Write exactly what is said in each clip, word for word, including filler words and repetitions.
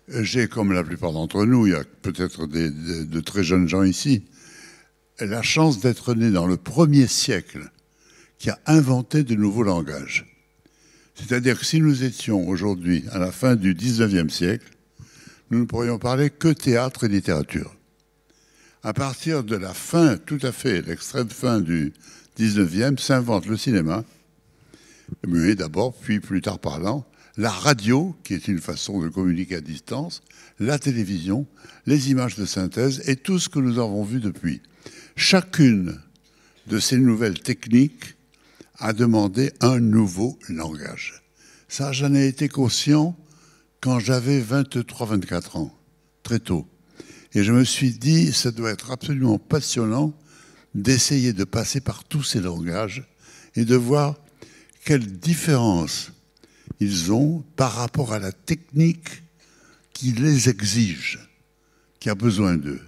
J'ai, comme la plupart d'entre nous, il y a peut-être des, de, de très jeunes gens ici, la chance d'être né dans le premier siècle qui a inventé de nouveaux langages. C'est-à-dire que si nous étions aujourd'hui à la fin du dix-neuvième siècle, nous ne pourrions parler que théâtre et littérature. À partir de la fin, tout à fait, l'extrême fin du dix-neuvième, s'invente le cinéma, muet d'abord, puis plus tard parlant, la radio, qui est une façon de communiquer à distance, la télévision, les images de synthèse et tout ce que nous avons vu depuis. Chacune de ces nouvelles techniques a demandé un nouveau langage. Ça, j'en ai été conscient quand j'avais vingt-trois vingt-quatre ans, très tôt. Et je me suis dit, ça doit être absolument passionnant d'essayer de passer par tous ces langages et de voir quelle différence ils ont par rapport à la technique qui les exige, qui a besoin d'eux.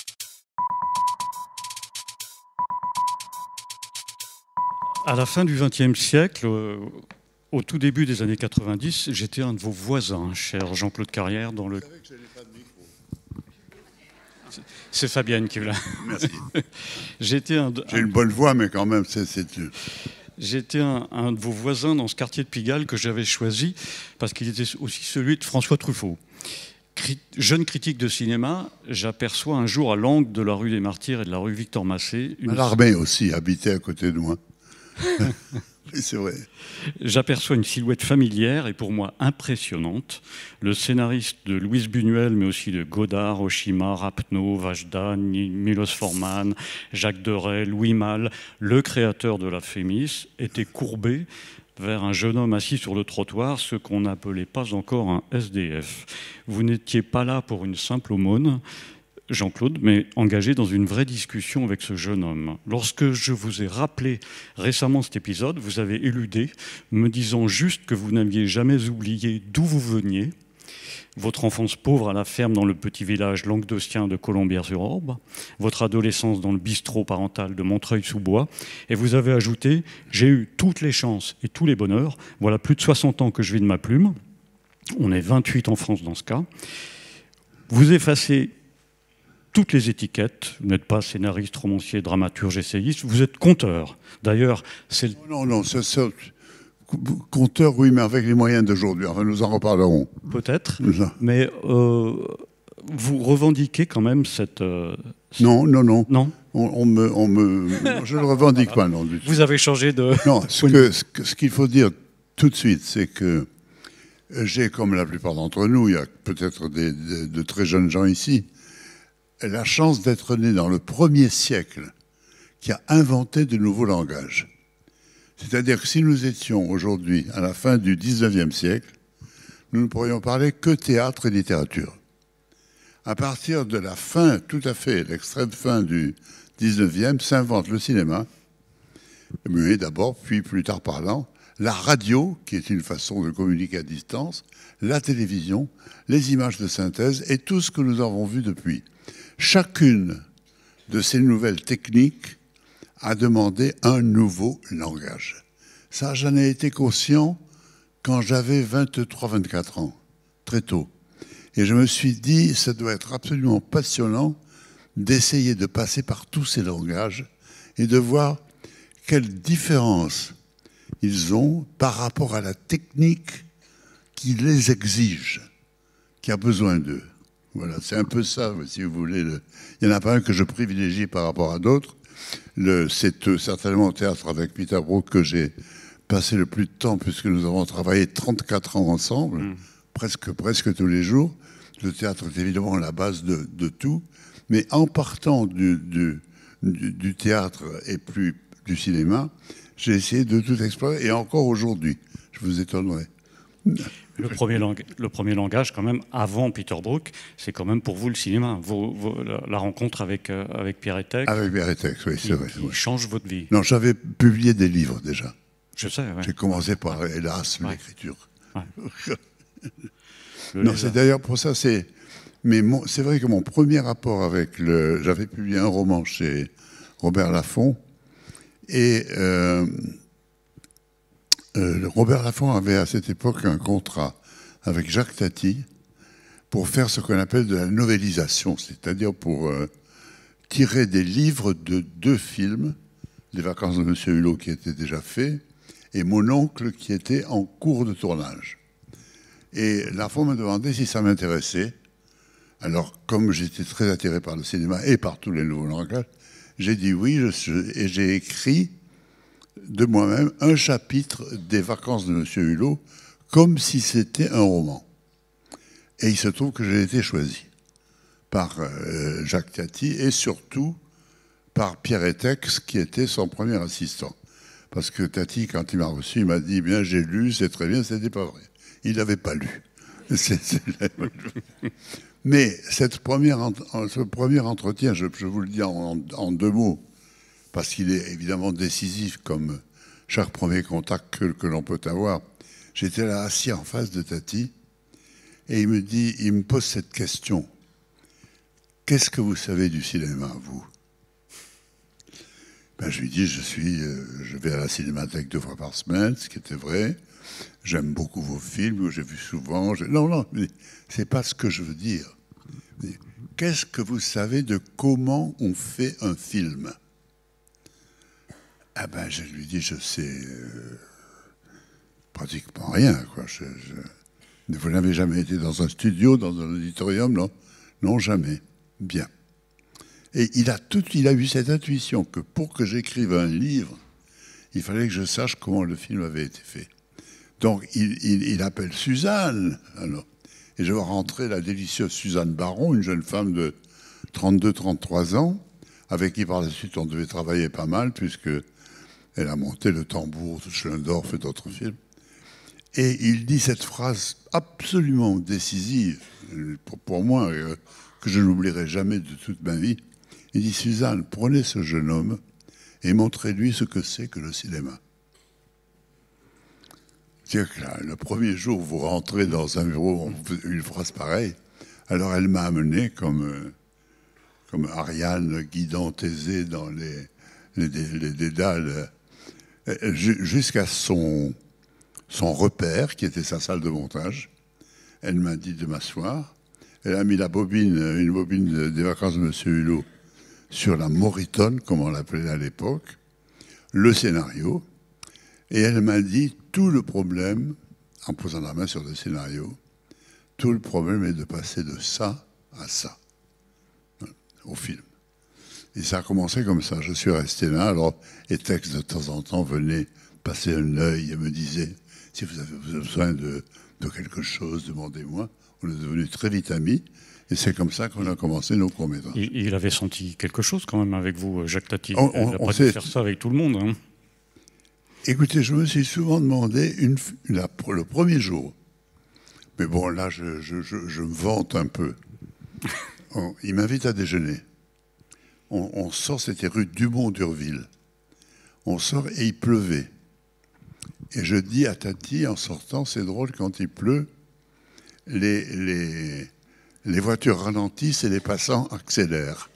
À la fin du vingtième siècle, euh, au tout début des années quatre-vingt-dix, j'étais un de vos voisins, cher Jean-Claude Carrière, dans le... C'est Fabienne qui l'a. Merci. J'étais un... J'ai une bonne voix, mais quand même, c'est... J'étais un, un de vos voisins dans ce quartier de Pigalle que j'avais choisi parce qu'il était aussi celui de François Truffaut. Crit- jeune critique de cinéma, j'aperçois un jour à l'angle de la rue des Martyrs et de la rue Victor Massé... Une... L'armée aussi habitait à côté de moi. Oui, c'est vrai. J'aperçois une silhouette familière et pour moi impressionnante. Le scénariste de Louise Buñuel, mais aussi de Godard, Oshima, Rapneau, Vajda, Milos Forman, Jacques Deray, Louis Malle, le créateur de la Fémis, était courbé vers un jeune homme assis sur le trottoir, ce qu'on n'appelait pas encore un S D F. Vous n'étiez pas là pour une simple aumône, Jean-Claude, mais engagé dans une vraie discussion avec ce jeune homme. Lorsque je vous ai rappelé récemment cet épisode, vous avez éludé, me disant juste que vous n'aviez jamais oublié d'où vous veniez, votre enfance pauvre à la ferme dans le petit village languedocien de Colombières-sur-Orbe, votre adolescence dans le bistrot parental de Montreuil-sous-Bois, et vous avez ajouté « J'ai eu toutes les chances et tous les bonheurs, voilà plus de soixante ans que je vis de ma plume ». On est vingt-huit en France dans ce cas. Vous effacez toutes les étiquettes. Vous n'êtes pas scénariste, romancier, dramaturge, essayiste. Vous êtes conteur. D'ailleurs, c'est... Le... Non, non, c'est ça. Conteur, oui, mais avec les moyens d'aujourd'hui. Enfin, nous en reparlerons. Peut-être. Mais euh, vous revendiquez quand même cette... Euh... Non, non, non. Non. On, on me, on me... Je ne le revendique voilà. pas, non, du tout. Vous avez changé de... Non, ce que, ce que, ce qu'il faut dire tout de suite, c'est que j'ai, comme la plupart d'entre nous, il y a peut-être des, de, de très jeunes gens ici, la chance d'être né dans le premier siècle qui a inventé de nouveaux langages. C'est-à-dire que si nous étions aujourd'hui à la fin du dix-neuvième siècle, nous ne pourrions parler que théâtre et littérature. À partir de la fin, tout à fait, l'extrême fin du dix-neuvième, s'invente le cinéma, muet d'abord, puis plus tard parlant, la radio, qui est une façon de communiquer à distance, la télévision, les images de synthèse et tout ce que nous avons vu depuis. Chacune de ces nouvelles techniques a demandé un nouveau langage. Ça, j'en ai été conscient quand j'avais vingt-trois vingt-quatre ans, très tôt. Et je me suis dit, ça doit être absolument passionnant d'essayer de passer par tous ces langages et de voir quelle différence ils ont par rapport à la technique qui les exige, qui a besoin d'eux. Voilà, c'est un peu ça, si vous voulez. Le... Il n'y en a pas un que je privilégie par rapport à d'autres. C'est certainement au théâtre avec Peter Brook que j'ai passé le plus de temps, puisque nous avons travaillé trente-quatre ans ensemble, mmh. presque, presque tous les jours. Le théâtre est évidemment la base de, de tout. Mais en partant du, du, du, du théâtre et plus du cinéma, j'ai essayé de tout explorer. Et encore aujourd'hui, je vous étonnerai. Le premier, lang le premier langage, quand même, avant Peter Brook, c'est quand même pour vous le cinéma. Vos, vos, la, la rencontre avec, euh, avec Pierre Étec. Avec Pierre Étec, oui, c'est vrai. Qui ouais. change votre vie. Non, j'avais publié des livres déjà. Je sais, ouais. J'ai commencé par, hélas, ouais. l'écriture. Ouais. Non, c'est d'ailleurs pour ça, c'est... Mais c'est vrai que mon premier rapport avec le... J'avais publié un roman chez Robert Laffont, et... Euh, Euh, Robert Laffont avait à cette époque un contrat avec Jacques Tati pour faire ce qu'on appelle de la novélisation, c'est-à-dire pour euh, tirer des livres de deux films, Les Vacances de Monsieur Hulot qui étaient déjà faits, et Mon oncle qui était en cours de tournage. Et Lafont m'a demandé si ça m'intéressait. Alors, comme j'étais très attiré par le cinéma et par tous les nouveaux langages, j'ai dit oui, je, et j'ai écrit de moi-même un chapitre des Vacances de Monsieur Hulot, comme si c'était un roman. Et il se trouve que j'ai été choisi par euh, Jacques Tati et surtout par Pierre Etex, qui était son premier assistant. Parce que Tati, quand il m'a reçu, il m'a dit, bien, j'ai lu, c'est très bien, c'était pas vrai. Il n'avait pas lu. C'est, c'est... Mais cette première, ce premier entretien, je, je vous le dis en, en deux mots, parce qu'il est évidemment décisif comme chaque premier contact que, que l'on peut avoir. J'étais là assis en face de Tati et il me dit, il me pose cette question. Qu'est-ce que vous savez du cinéma, vous? Ben, je lui dis, je suis, euh, je vais à la cinémathèque deux fois par semaine, ce qui était vrai. J'aime beaucoup vos films, j'ai vu souvent. Je... Non, non, c'est pas ce que je veux dire. Qu'est-ce que vous savez de comment on fait un film? Ah ben, je lui dis, je sais euh, pratiquement rien, quoi. Je, je... Vous n'avez jamais été dans un studio, dans un auditorium, non? Non, jamais. Bien. Et il a, tout, il a eu cette intuition que pour que j'écrive un livre, il fallait que je sache comment le film avait été fait. Donc, il, il, il appelle Suzanne, alors. Et je vois rentrer la délicieuse Suzanne Baron, une jeune femme de trente-deux trente-trois ans, avec qui par la suite on devait travailler pas mal, puisque elle a monté Le Tambour de Schlendorf et d'autres films. Et il dit cette phrase absolument décisive, pour, pour moi, euh, que je n'oublierai jamais de toute ma vie. Il dit, Suzanne, prenez ce jeune homme et montrez-lui ce que c'est que le cinéma. C'est-à-dire que là, le premier jour où vous rentrez dans un bureau, on fait une phrase pareille. Alors elle m'a amené comme, euh, comme Ariane guidant Thésée dans les, les, les dédales, euh, jusqu'à son, son repère, qui était sa salle de montage. Elle m'a dit de m'asseoir. Elle a mis la bobine, une bobine des Vacances de Monsieur Hulot sur la Moritone, comme on l'appelait à l'époque, le scénario. Et elle m'a dit, tout le problème, en posant la main sur le scénario, tout le problème est de passer de ça à ça, au film. Et ça a commencé comme ça. Je suis resté là. Alors, Etex, de temps en temps, venait passer un œil et me disait, si vous avez besoin de, de quelque chose, demandez-moi. On est devenus très vite amis. Et c'est comme ça qu'on a commencé nos courts-métrages. Il, il avait senti quelque chose quand même avec vous, Jacques Tati. On, on, il n'a on pas dû faire ça avec tout le monde. Hein. Écoutez, je me suis souvent demandé, une, la, le premier jour, mais bon, là, je, je, je, je me vante un peu. On, il m'invite à déjeuner. On, on sort, c'était rue Dumont-d'Urville. On sort et il pleuvait. Et je dis à Tati, en sortant, c'est drôle, quand il pleut, les, les, les voitures ralentissent et les passants accélèrent.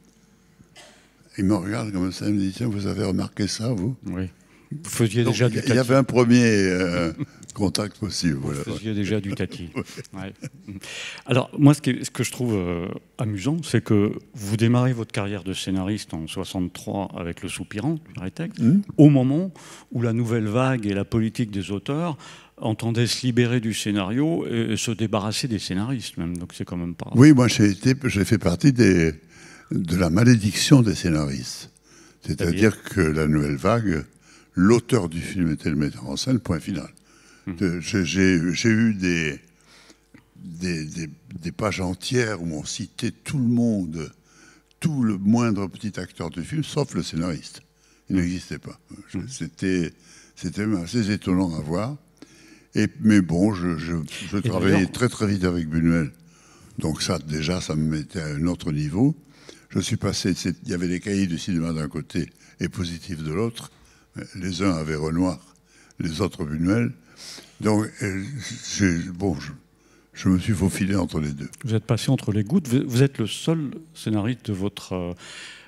Il me regarde comme ça, il me dit, tiens, vous avez remarqué ça, vous? Oui. Vous faisiez Donc, déjà du il Tati. y avait un premier euh, contact possible. Vous Voilà. faisiez déjà du Tati. Ouais. Ouais. Alors, moi, ce que, ce que je trouve euh, amusant, c'est que vous démarrez votre carrière de scénariste en soixante-trois avec Le Soupirant, du Rétex, mmh. au moment où la nouvelle vague et la politique des auteurs entendaient se libérer du scénario et se débarrasser des scénaristes, même. Donc, c'est quand même pas... Oui, moi, j'ai, été, j'ai fait partie des, de la malédiction des scénaristes. C'est-à-dire C'est que la nouvelle vague... L'auteur du film était le metteur en scène, point final. Mmh. J'ai, j'ai eu des, des, des, des pages entières où on citait tout le monde, tout le moindre petit acteur du film, sauf le scénariste. Il n'existait pas. Mmh. C'était, c'était assez étonnant à voir. Et, mais bon, je, je, je travaillais très très vite avec Buñuel. Donc ça, déjà, ça me mettait à un autre niveau. Je suis passé, il y avait les cahiers du cinéma d'un côté et Positif de l'autre. Les uns avaient Renoir, les autres Buñuel. Donc, bon, je, je me suis faufilé entre les deux. Vous êtes passé entre les gouttes. Vous êtes le seul scénariste de votre euh,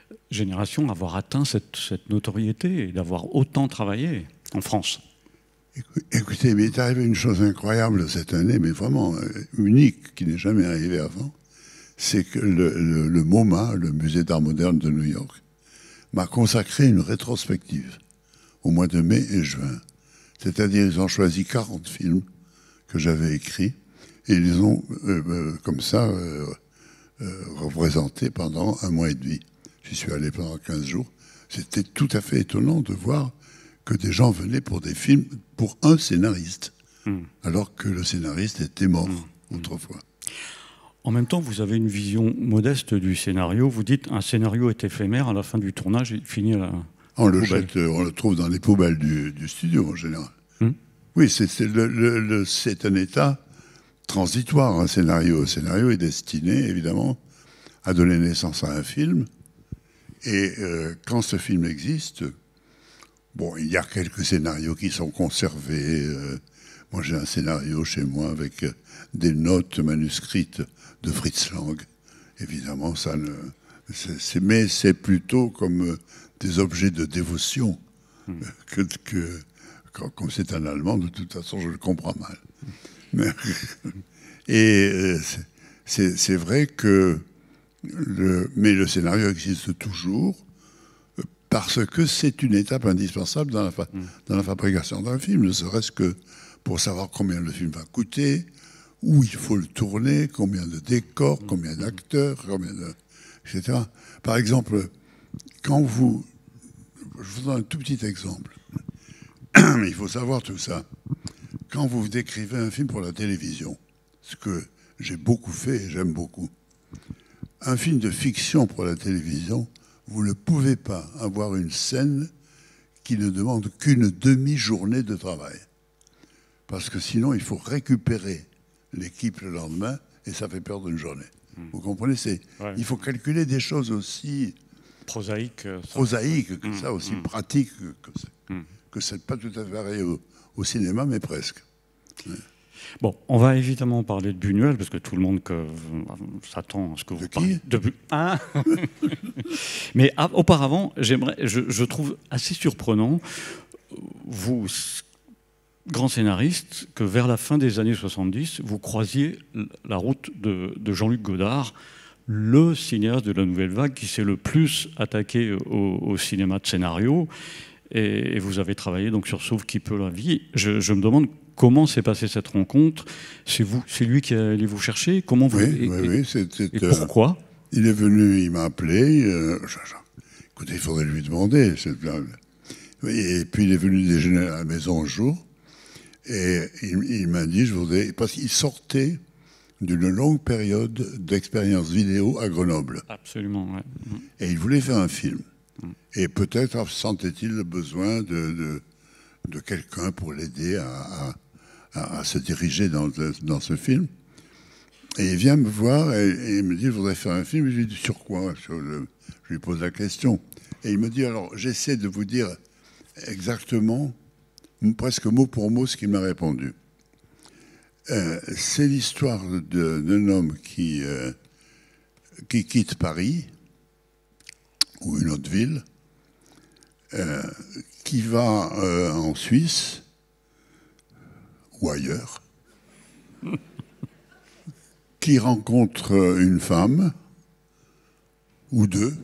génération à avoir atteint cette, cette notoriété et d'avoir autant travaillé en France. Écoutez, il m'est arrivé une chose incroyable cette année, mais vraiment unique, qui n'est jamais arrivée avant. C'est que le, le, le MoMA, le Musée d'Art Moderne de New York, m'a consacré une rétrospective au mois de mai et juin. C'est-à-dire, ils ont choisi quarante films que j'avais écrits et ils les ont, euh, euh, comme ça, euh, euh, représentés pendant un mois et demi. J'y suis allé pendant quinze jours. C'était tout à fait étonnant de voir que des gens venaient pour des films pour un scénariste, mmh. alors que le scénariste était mort mmh. autrefois. En même temps, vous avez une vision modeste du scénario. Vous dites un scénario est éphémère, à la fin du tournage, il finit à la on le jette, on le trouve dans les poubelles du, du studio en général. Mmh. Oui, c'est, c'est, le, le, le, c'est un état transitoire, un scénario. Un scénario est destiné, évidemment, à donner naissance à un film. Et euh, quand ce film existe, bon, il y a quelques scénarios qui sont conservés. Euh, moi, j'ai un scénario chez moi avec des notes manuscrites de Fritz Lang. Évidemment, ça ne... C'est, c'est, mais c'est plutôt comme des objets de dévotion mmh. que, que comme c'est un Allemand, de toute façon, je le comprends mal. Mais, et euh, c'est, c'est, c'est vrai que le, mais le scénario existe toujours parce que c'est une étape indispensable dans la, fa- mmh. dans la fabrication d'un film, ne serait-ce que pour savoir combien le film va coûter, où il faut le tourner, combien de décors, mmh. combien d'acteurs, combien de... et cetera. Par exemple, quand vous... Je vous donne un tout petit exemple. Mais il faut savoir tout ça. Quand vous décrivez un film pour la télévision, ce que j'ai beaucoup fait et j'aime beaucoup, un film de fiction pour la télévision, vous ne pouvez pas avoir une scène qui ne demande qu'une demi-journée de travail. Parce que sinon, il faut récupérer l'équipe le lendemain et ça fait perdre une journée. Vous comprenez, c'est, ouais. Il faut calculer des choses aussi prosaïques, prosaïques que mmh, ça, aussi mmh. pratiques que c'est, mmh. que c'est pas tout à fait pareil au, au cinéma, mais presque. Ouais. Bon, on va évidemment parler de Buñuel, parce que tout le monde que, s'attend à ce que vous de parliez. Qui de Bu... hein Mais ah, auparavant, j'aimerais, je, je trouve assez surprenant, vous, grand scénariste, que vers la fin des années soixante-dix, vous croisiez la route de, de Jean-Luc Godard, le cinéaste de la Nouvelle Vague qui s'est le plus attaqué au, au cinéma de scénario. Et, et vous avez travaillé donc sur Sauve qui peut la vie. Je, je me demande comment s'est passée cette rencontre. C'est vous, c'est lui qui allait vous chercher. Comment vous Oui, et, oui, oui. C'est, c'est, et pourquoi euh, il est venu, il m'a appelé. Euh, je, je, écoutez, il faudrait lui demander. C'est, et puis il est venu déjeuner à la maison un jour. Et il, il m'a dit, je voudrais, parce qu'il sortait d'une longue période d'expérience vidéo à Grenoble. Absolument, ouais. Et il voulait faire un film. Et peut-être sentait-il le besoin de, de, de quelqu'un pour l'aider à, à, à se diriger dans, dans ce film. Et il vient me voir et, et il me dit, je voudrais faire un film. Et je lui dis, sur quoi? je, je lui pose la question. Et il me dit, alors, j'essaie de vous dire exactement, presque mot pour mot, ce qu'il m'a répondu. Euh, c'est l'histoire de, d'un homme qui, euh, qui quitte Paris, ou une autre ville, euh, qui va euh, en Suisse, ou ailleurs, qui rencontre une femme, ou deux,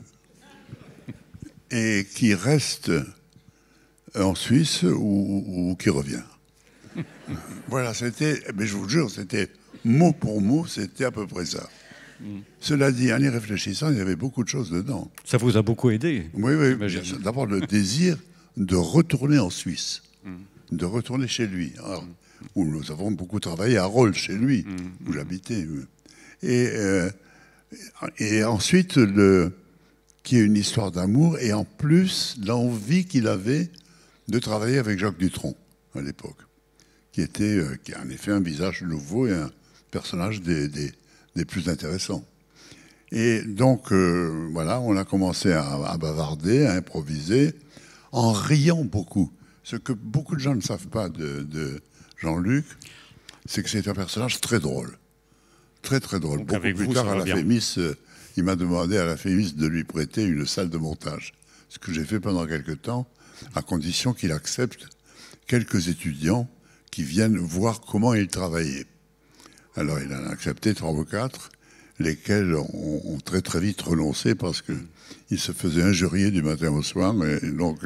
et qui reste en Suisse, ou, ou qui revient. Voilà, c'était, mais je vous le jure, c'était mot pour mot, c'était à peu près ça. Mmh. Cela dit, en y réfléchissant, il y avait beaucoup de choses dedans. Ça vous a beaucoup aidé? Oui, oui. D'abord, le désir de retourner en Suisse, mmh. de retourner chez lui, alors, mmh. où nous avons beaucoup travaillé à Rolle, chez lui, mmh. où j'habitais. Et, euh, et ensuite, le, qu'il y ait une histoire d'amour, et en plus, l'envie qu'il avait de travailler avec Jacques Dutronc, à l'époque, qui était, euh, qui a en effet un visage nouveau et un personnage des... des des plus intéressants. Et donc, euh, voilà, on a commencé à, à bavarder, à improviser, en riant beaucoup. Ce que beaucoup de gens ne savent pas de, de Jean-Luc, c'est que c'est un personnage très drôle. Très, très drôle. Donc beaucoup plus vous, tard, à la Fémis, euh, il m'a demandé à la Fémis de lui prêter une salle de montage. Ce que j'ai fait pendant quelque temps, à condition qu'il accepte quelques étudiants qui viennent voir comment il travaillait. Alors il en a accepté trois ou quatre, lesquels ont, ont très très vite renoncé parce qu'ils se faisaient injurier du matin au soir. Et donc,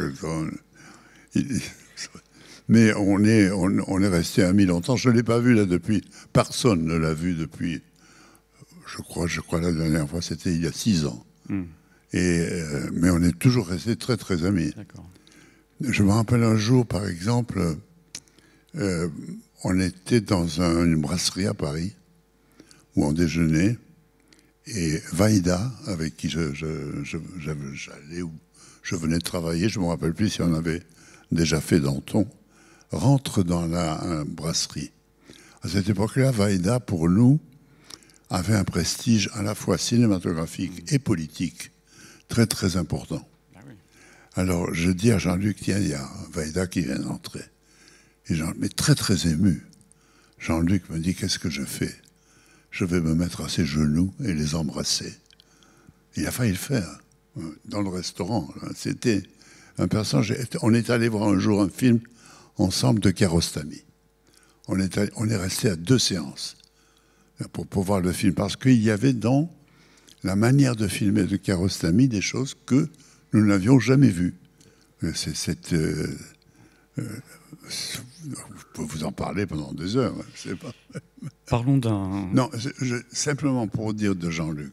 il, mais on est, on, on est resté amis longtemps. Je ne l'ai pas vu là depuis. Personne ne l'a vu depuis. Je crois, je crois la dernière fois, c'était il y a six ans. Mm. Et, euh, mais on est toujours restés très très amis. Je me rappelle un jour, par exemple, euh, on était dans un, une brasserie à Paris où on déjeunait. Et Vaïda, avec qui je, je, je, j'allais ou je venais de travailler, je ne me rappelle plus si on avait déjà fait Danton, rentre dans la euh, brasserie. À cette époque-là, Vaïda, pour nous, avait un prestige à la fois cinématographique et politique très très important. Ah oui. Alors je dis à Jean-Luc, tiens, il y a Vaïda qui vient d'entrer. Et Jean, mais très très ému. Jean-Luc me dit, qu'est-ce que je fais? Je vais me mettre à ses genoux et les embrasser. Il a failli le faire dans le restaurant. C'était un personnage. On est allé voir un jour un film ensemble de Kiarostami. On est, allé, on est resté à deux séances pour, pour voir le film, parce qu'il y avait dans la manière de filmer de Kiarostami des choses que nous n'avions jamais vues. C'est cette... Euh, euh, je peux vous en parler pendant des heures. Je sais pas. Parlons d'un... Non, je, simplement pour dire de Jean-Luc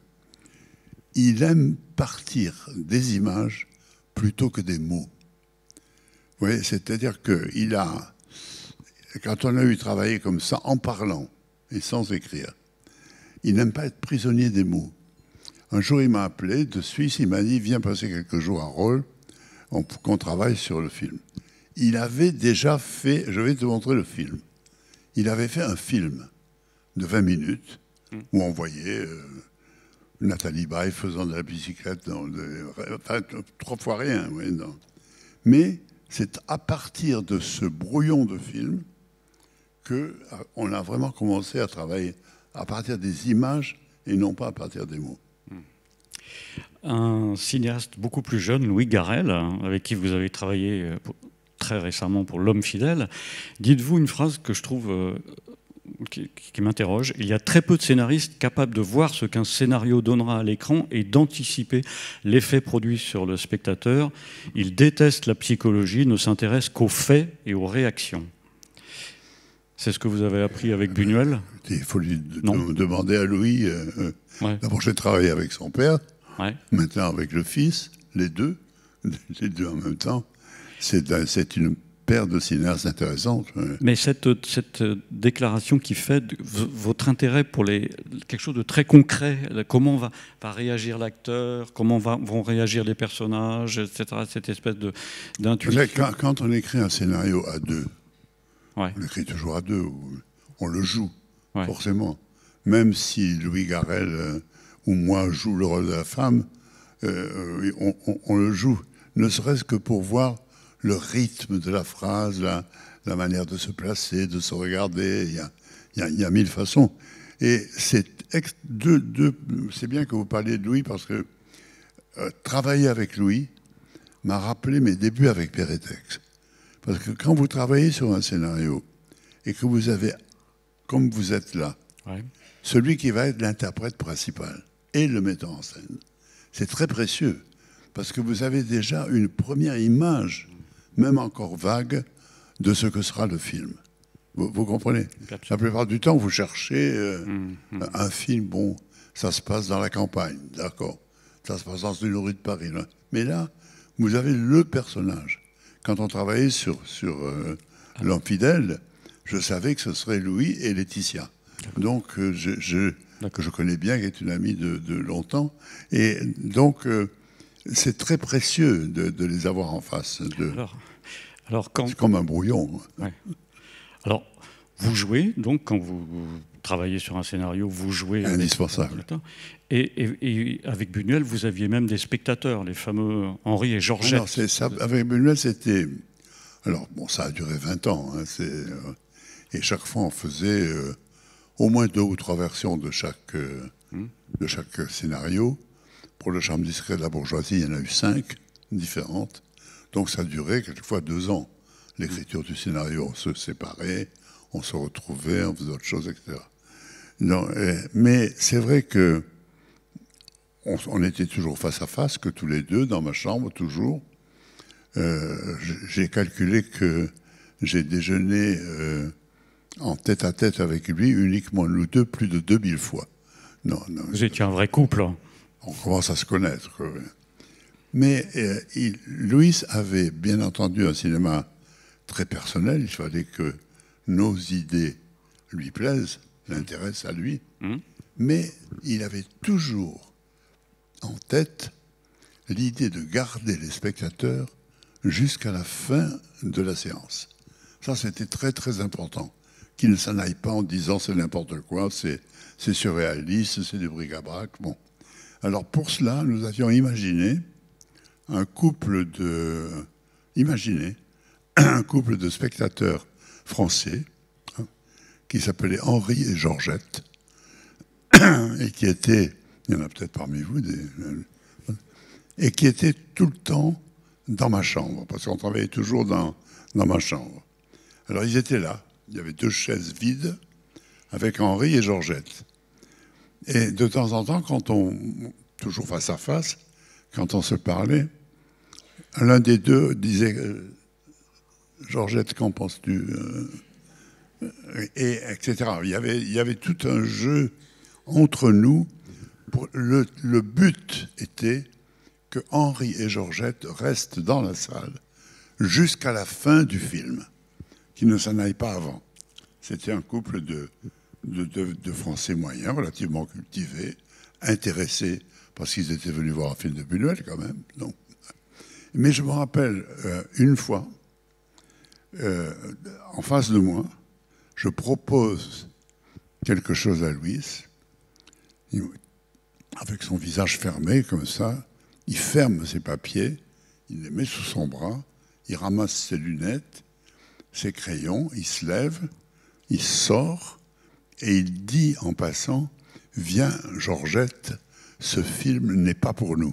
qu'il aime partir des images plutôt que des mots. Vous voyez, c'est-à-dire qu'il a... Quand on a eu travaillé comme ça, en parlant et sans écrire, il n'aime pas être prisonnier des mots. Un jour, il m'a appelé de Suisse, il m'a dit, viens passer quelques jours à Rolle, qu'on travaille sur le film. Il avait déjà fait, je vais te montrer le film, il avait fait un film de vingt minutes où on voyait euh, Nathalie Baye faisant de la bicyclette, dans le, enfin, trois fois rien. Oui, non. Mais c'est à partir de ce brouillon de film qu'on a vraiment commencé à travailler à partir des images et non pas à partir des mots. Un cinéaste beaucoup plus jeune, Louis Garrel, avec qui vous avez travaillé très récemment pour L'Homme fidèle, dites-vous une phrase que je trouve euh, qui, qui m'interroge. Il y a très peu de scénaristes capables de voir ce qu'un scénario donnera à l'écran et d'anticiper l'effet produit sur le spectateur. Ils détestent la psychologie, ne s'intéressent qu'aux faits et aux réactions. C'est ce que vous avez appris avec Buñuel? Il faut lui de demander à Louis. Euh, ouais. D'abord, j'ai travaillé avec son père, ouais. Maintenant avec le fils, les deux, les deux en même temps. C'est une paire de cinéastes intéressantes. Ouais. Mais cette, cette déclaration qui fait de, votre intérêt pour les, quelque chose de très concret, comment va, va réagir l'acteur, comment va, vont réagir les personnages, et cetera, cette espèce d'intuition. Quand, quand on écrit un scénario à deux, ouais. On l'écrit toujours à deux, on le joue, ouais. Forcément. Même si Louis Garrel euh, ou moi joue le rôle de la femme, euh, on, on, on le joue, ne serait-ce que pour voir le rythme de la phrase, la, la manière de se placer, de se regarder. Il y a, il y a, il y a mille façons. Et c'est bien que vous parliez de Louis, parce que euh, travailler avec Louis m'a rappelé mes débuts avec Pérétex. Parce que quand vous travaillez sur un scénario et que vous avez, comme vous êtes là, ouais. Celui qui va être l'interprète principal et le metteur en scène, c'est très précieux. Parce que vous avez déjà une première image, même encore vague, de ce que sera le film. Vous, vous comprenez? La plupart du temps, vous cherchez euh, mmh, mmh. un film, bon, ça se passe dans la campagne, d'accord. Ça se passe dans une rue de Paris. Là. Mais là, vous avez le personnage. Quand on travaillait sur, sur euh, L'Homme fidèle, je savais que ce serait Louis et Laetitia. Donc, euh, je, je, que je connais bien, qui est une amie de, de longtemps. Et donc... Euh, c'est très précieux de, de les avoir en face. De... Alors, alors quand... C'est comme un brouillon. Ouais. Alors, vous jouez, donc, quand vous travaillez sur un scénario, vous jouez... Indispensable. Et, et, et avec Buñuel, vous aviez même des spectateurs, les fameux Henri et Georgette. Non, c'est ça. Avec Buñuel, c'était... Alors, bon, ça a duré vingt ans. Hein, euh... Et chaque fois, on faisait euh, au moins deux ou trois versions de chaque, euh, hum. de chaque scénario. Pour le Charme discret de la bourgeoisie, il y en a eu cinq différentes. Donc ça a duré quelquefois deux ans. l'écriture du scénario. On se séparait, on se retrouvait, on faisait autre chose, et cetera. Non, euh, mais c'est vrai que on, on était toujours face à face, que tous les deux, dans ma chambre, toujours. Euh, j'ai calculé que j'ai déjeuné euh, en tête à tête avec lui, uniquement nous deux, plus de deux mille fois. Non, non, Vous étiez un vrai couple. On commence à se connaître. Quoi. Mais euh, il, Louis avait bien entendu un cinéma très personnel. Il fallait que nos idées lui plaisent, l'intéressent à lui. Mmh. Mais il avait toujours en tête l'idée de garder les spectateurs jusqu'à la fin de la séance. Ça, c'était très, très important. Qu'ils ne s'en aillent pas en disant c'est n'importe quoi, c'est surréaliste, c'est du bric-à-brac. Bon. Alors, pour cela, nous avions imaginé un couple de... Imaginez un couple de spectateurs français hein, qui s'appelait Henri et Georgette et qui étaient, il y en a peut-être parmi vous, des, et qui étaient tout le temps dans ma chambre, parce qu'on travaillait toujours dans, dans ma chambre. Alors ils étaient là, il y avait deux chaises vides avec Henri et Georgette. Et de temps en temps, quand on, toujours face à face, quand on se parlait, l'un des deux disait euh, « Georgette, qu'en penses-tu euh, ?» et etc. Il y avait, il y avait tout un jeu entre nous. Pour le, le but était que Henri et Georgette restent dans la salle jusqu'à la fin du film, qu'ils ne s'en aillent pas avant. C'était un couple de, de, de, de Français moyens, relativement cultivés, intéressés, parce qu'ils étaient venus voir un film de Buñuel quand même. Non. Mais je me rappelle euh, une fois, euh, en face de moi, je propose quelque chose à Louis, avec son visage fermé comme ça. Il ferme ses papiers, il les met sous son bras, il ramasse ses lunettes, ses crayons, il se lève, il sort et il dit en passant « Viens, Georgette, ce film n'est pas pour nous. »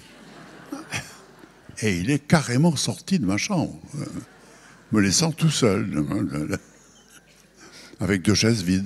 Et il est carrément sorti de ma chambre, me laissant tout seul, avec deux chaises vides.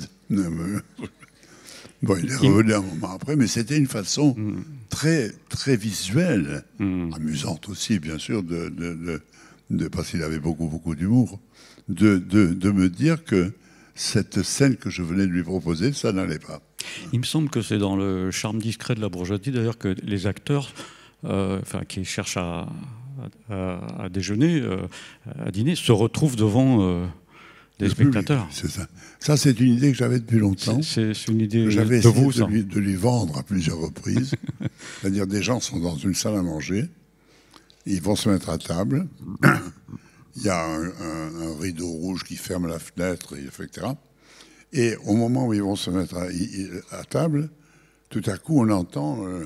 Bon, il est revenu un moment après, mais c'était une façon mmh. très, très visuelle, mmh. amusante aussi, bien sûr, de, de, de, de, parce qu'il avait beaucoup, beaucoup d'humour, de, de, de me dire que cette scène que je venais de lui proposer, ça n'allait pas. Il me semble que c'est dans le charme discret de la bourgeoisie, d'ailleurs, que les acteurs, euh, enfin, qui cherchent à, à, à déjeuner, euh, à dîner, se retrouvent devant... Euh, des spectateurs. C'est ça. Ça, c'est une idée que j'avais depuis longtemps. C'est une idée j'avais de essayé vous, de lui, de lui vendre à plusieurs reprises. C'est-à-dire, des gens sont dans une salle à manger, ils vont se mettre à table, il y a un, un, un rideau rouge qui ferme la fenêtre, et cetera. Et au moment où ils vont se mettre à, à table, tout à coup, on entend... Euh,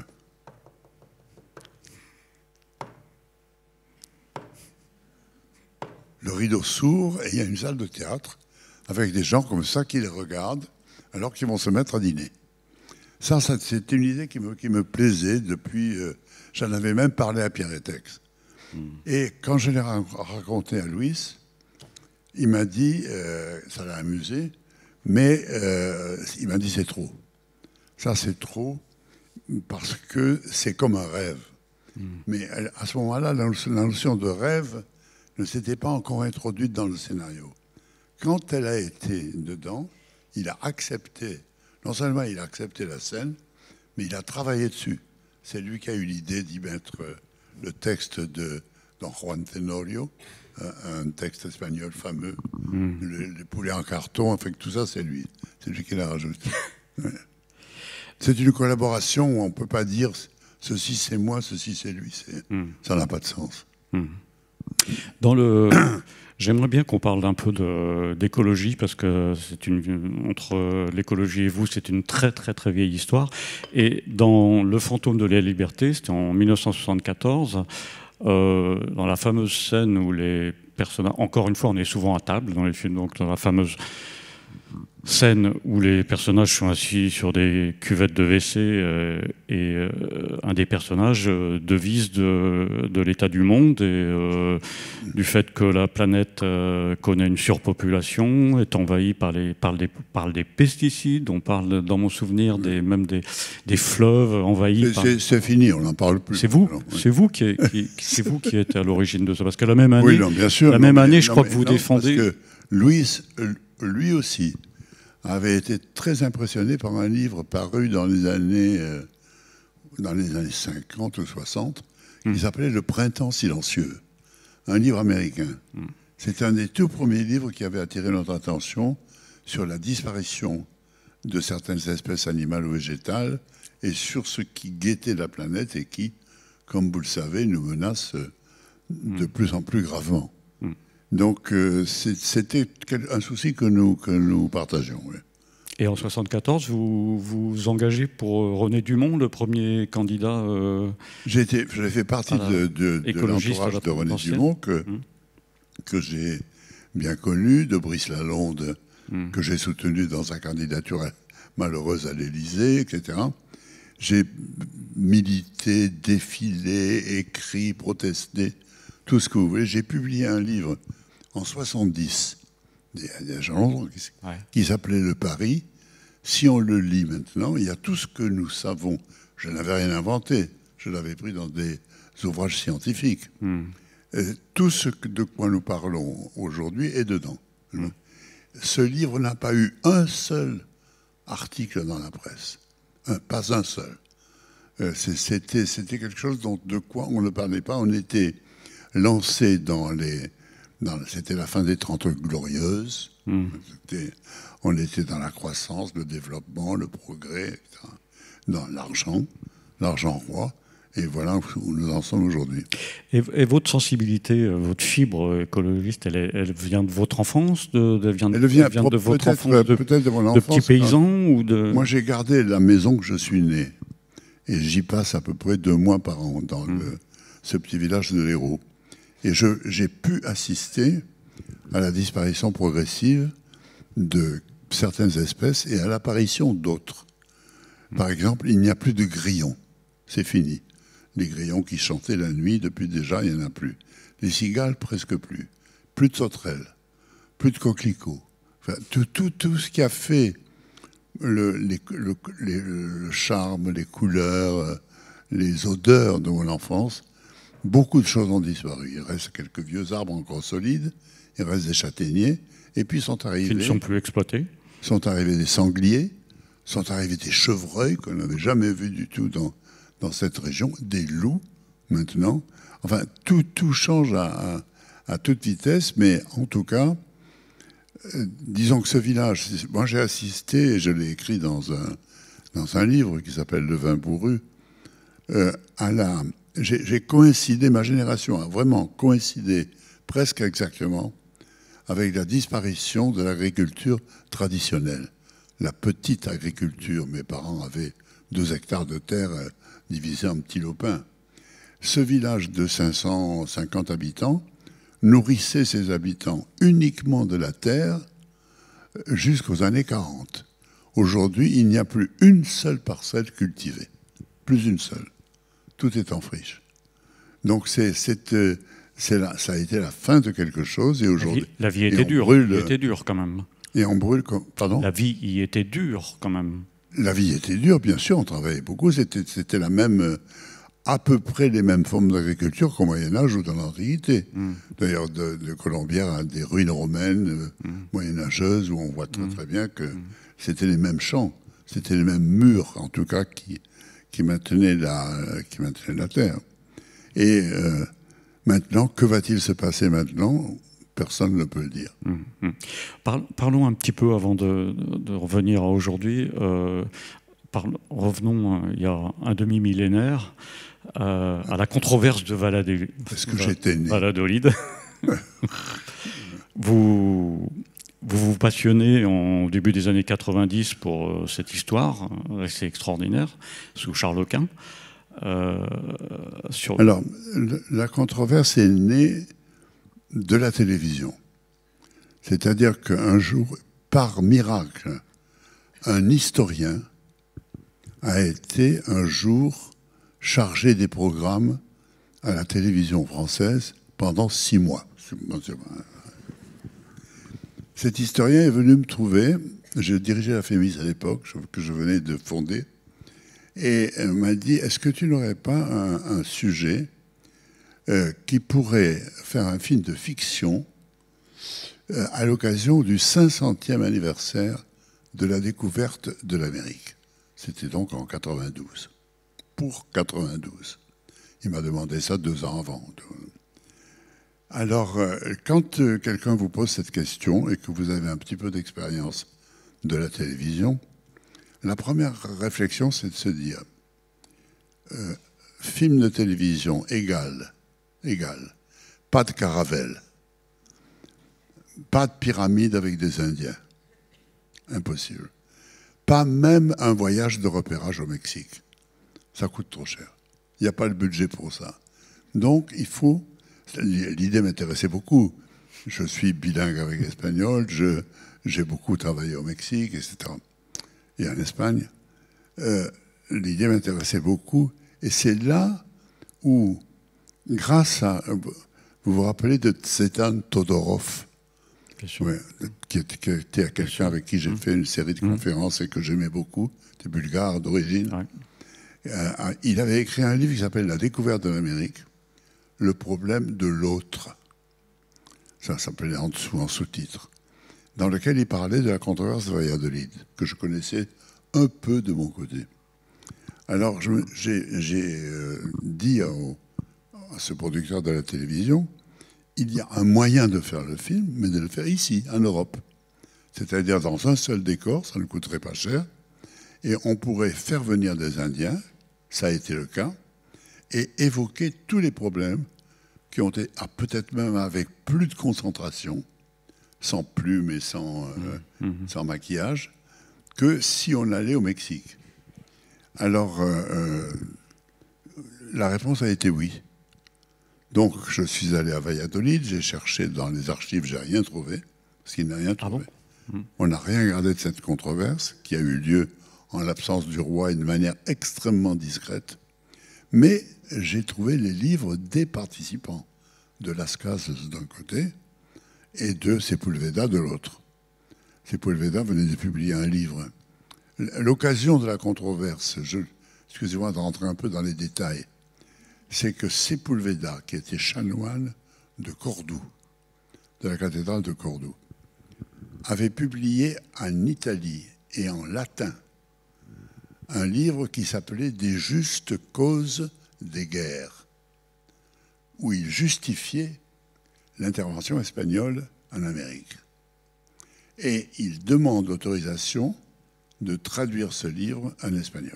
le rideau s'ouvre et il y a une salle de théâtre avec des gens comme ça qui les regardent alors qu'ils vont se mettre à dîner. Ça, ça c'est une idée qui me, qui me plaisait depuis... Euh, j'en avais même parlé à Pierre Etex. Mmh. Et quand je l'ai raconté à Louis, il m'a dit, euh, ça l'a amusé, mais euh, il m'a dit c'est trop. Ça, c'est trop parce que c'est comme un rêve. Mmh. Mais à ce moment-là, la notion de rêve ne s'était pas encore introduite dans le scénario. Quand elle a été dedans, il a accepté, non seulement il a accepté la scène, mais il a travaillé dessus. C'est lui qui a eu l'idée d'y mettre le texte de Don Juan Tenorio, un texte espagnol fameux, mmh. le, le poulet en carton, enfin tout ça c'est lui. C'est lui qui l'a rajouté. C'est une collaboration où on ne peut pas dire ceci c'est moi, ceci c'est lui. Mmh. Ça n'a pas de sens. Mmh. Dans le, j'aimerais bien qu'on parle un peu d'écologie parce que c'est une entre l'écologie et vous, c'est une très très très vieille histoire. Et dans Le Fantôme de la Liberté, c'était en mille neuf cent soixante-quatorze, euh, dans la fameuse scène où les personnages, encore une fois, on est souvent à table dans les films, donc dans la fameuse scène où les personnages sont assis sur des cuvettes de W C euh, et euh, un des personnages euh, devise de, de l'état du monde et euh, du fait que la planète euh, connaît une surpopulation, est envahie par, les, par, des, par des pesticides. On parle, dans mon souvenir, des, même des, des fleuves envahis. C'est par... fini, on n'en parle plus. C'est vous, oui. c'est vous qui, qui, c'est vous qui êtes à l'origine de ça. Parce que la même année, oui, non, bien sûr, la non, même mais, année, je non, crois mais, que vous non, défendez. Parce que Louis, lui aussi, avait été très impressionné par un livre paru dans les années, euh, dans les années cinquante ou soixante, mmh. qui s'appelait Le Printemps silencieux, un livre américain. Mmh. C'est un des tout premiers livres qui avait attiré notre attention sur la disparition de certaines espèces animales ou végétales et sur ce qui guettait la planète et qui, comme vous le savez, nous menace de mmh. plus en plus gravement. Donc, euh, c'était un souci que nous, que nous partagions. Oui. Et en soixante-quatorze, vous vous engagez pour René Dumont, le premier candidat euh, J'ai été, j'ai fait partie de, de, de l'entourage de, de René Dumont, que, mmh. que j'ai bien connu, de Brice Lalonde, mmh. que j'ai soutenu dans sa candidature malheureuse à l'Élysée, et cetera. J'ai milité, défilé, écrit, protesté, tout ce que vous voulez. J'ai publié un livre en soixante-dix, il y a déjà longtemps, qui, ouais. qui s'appelait Le Paris. Si on le lit maintenant, il y a tout ce que nous savons. Je n'avais rien inventé, je l'avais pris dans des ouvrages scientifiques. Mm. Et tout ce de quoi nous parlons aujourd'hui est dedans. Mm. Ce livre n'a pas eu un seul article dans la presse, un, pas un seul. C'était, c'était quelque chose dont, de quoi on ne parlait pas. On était lancé dans les... C'était la fin des Trente Glorieuses. Mmh. On était dans la croissance, le développement, le progrès, et cetera. Dans l'argent, l'argent roi. Et voilà où nous en sommes aujourd'hui. Et, et votre sensibilité, votre fibre écologiste, elle, elle vient de votre enfance de, de, vient de, Elle vient, elle vient de votre enfance de, peut-être de mon enfance. De petits paysans ou de... Moi, j'ai gardé la maison que je suis né. Et j'y passe à peu près deux mois par an dans mmh. le, ce petit village de l'Hérault. Et je, j'ai pu assister à la disparition progressive de certaines espèces et à l'apparition d'autres. Par exemple, il n'y a plus de grillons. C'est fini. Les grillons qui chantaient la nuit, depuis déjà, il n'y en a plus. Les cigales, presque plus. Plus de sauterelles. Plus de coquelicots. Enfin, tout, tout, tout ce qui a fait le, les, le, les, le charme, les couleurs, les odeurs de mon enfance, beaucoup de choses ont disparu. Il reste quelques vieux arbres encore solides, il reste des châtaigniers, et puis sont arrivés... Qui ne sont plus exploités. Sont arrivés des sangliers, sont arrivés des chevreuils qu'on n'avait jamais vus du tout dans, dans cette région, des loups maintenant. Enfin, tout, tout change à, à, à toute vitesse, mais en tout cas, euh, disons que ce village... Moi, j'ai assisté, et je l'ai écrit dans un, dans un livre qui s'appelle Le vin bourru, euh, à la... J'ai, j'ai coïncidé, ma génération a vraiment coïncidé presque exactement avec la disparition de l'agriculture traditionnelle. La petite agriculture, mes parents avaient deux hectares de terre euh, divisés en petits lopins. Ce village de cinq cent cinquante habitants nourrissait ses habitants uniquement de la terre jusqu'aux années quarante. Aujourd'hui, il n'y a plus une seule parcelle cultivée. Plus une seule. Tout est en friche. Donc c'est, c'est, c'est la, ça a été la fin de quelque chose. Et aujourd'hui, la vie, la vie était dure. Brûle, il était dur quand même. Et on brûle. Pardon ? La vie y était dure quand même. La vie était dure, bien sûr. On travaillait beaucoup. C'était, c'était la même, à peu près les mêmes formes d'agriculture qu'au Moyen Âge ou dans l'Antiquité. Mm. D'ailleurs, de, de Colombière à des ruines romaines mm. moyenâgeuses où on voit très très bien que mm. c'était les mêmes champs, c'était les mêmes murs, en tout cas qui qui maintenait la, qui maintenait la terre. Et euh, maintenant, que va-t-il se passer maintenant ? Personne ne peut le dire. Mmh, mmh. Par, parlons un petit peu, avant de, de revenir à aujourd'hui, euh, parle, revenons euh, il y a un demi-millénaire euh, à la controverse de Valladolid. Est-ce que j'étais né ? Valladolid. vous... Vous vous passionnez en début des années quatre-vingt-dix pour euh, cette histoire, euh, c'est extraordinaire, sous Charles Quint. Euh, sur... Alors, le, la controverse est née de la télévision. C'est-à-dire qu'un jour, par miracle, un historien a été un jour chargé des programmes à la télévision française pendant six mois. Cet historien est venu me trouver. Je dirigeais la Fémis à l'époque, que je venais de fonder, et m'a dit, est-ce que tu n'aurais pas un, un sujet euh, qui pourrait faire un film de fiction euh, à l'occasion du cinq centième anniversaire de la découverte de l'Amérique. C'était donc en quatre-vingt-douze. Pour quatre-vingt-douze. Il m'a demandé ça deux ans avant. Alors, euh, quand euh, quelqu'un vous pose cette question et que vous avez un petit peu d'expérience de la télévision, la première réflexion, c'est de se dire euh, film de télévision égal, égal, pas de caravelle, pas de pyramide avec des Indiens, impossible. Pas même un voyage de repérage au Mexique. Ça coûte trop cher. Il n'y a pas le budget pour ça. Donc, il faut... L'idée m'intéressait beaucoup. Je suis bilingue avec l'espagnol, je, j'ai beaucoup travaillé au Mexique, et cetera. Et en Espagne. Euh, l'idée m'intéressait beaucoup. Et c'est là où, grâce à... Vous vous rappelez de Tsetan Todorov, ouais, qui était quelqu'un avec qui j'ai fait une série de conférences et que j'aimais beaucoup, était bulgare d'origine. Ouais. Euh, il avait écrit un livre qui s'appelle « La découverte de l'Amérique ». Le problème de l'autre. Ça s'appelait en dessous, en sous-titre. Dans lequel il parlait de la controverse de Valladolid, que je connaissais un peu de mon côté. Alors, je, j'ai, j'ai euh, dit au, à ce producteur de la télévision, il y a un moyen de faire le film, mais de le faire ici, en Europe. C'est-à-dire dans un seul décor, ça ne coûterait pas cher, et on pourrait faire venir des Indiens, ça a été le cas, et évoquer tous les problèmes qui ont été, ah, peut-être même avec plus de concentration, sans plumes et sans, euh, mmh. sans maquillage, que si on allait au Mexique. Alors, euh, euh, la réponse a été oui. Donc, je suis allé à Valladolid, j'ai cherché dans les archives, j'ai rien trouvé, parce qu'il n'a rien trouvé. Ah bon mmh. On n'a rien gardé de cette controverse, qui a eu lieu en l'absence du roi et de manière extrêmement discrète. Mais j'ai trouvé les livres des participants, de Las Casas d'un côté et de Sepulveda de l'autre. Sepulveda venait de publier un livre. L'occasion de la controverse, je, excusez-moi de rentrer un peu dans les détails, c'est que Sepulveda, qui était chanoine de Cordoue, de la cathédrale de Cordoue, avait publié en Italie et en latin un livre qui s'appelait « Des justes causes des guerres », où il justifiait l'intervention espagnole en Amérique. Et il demande l'autorisation de traduire ce livre en espagnol.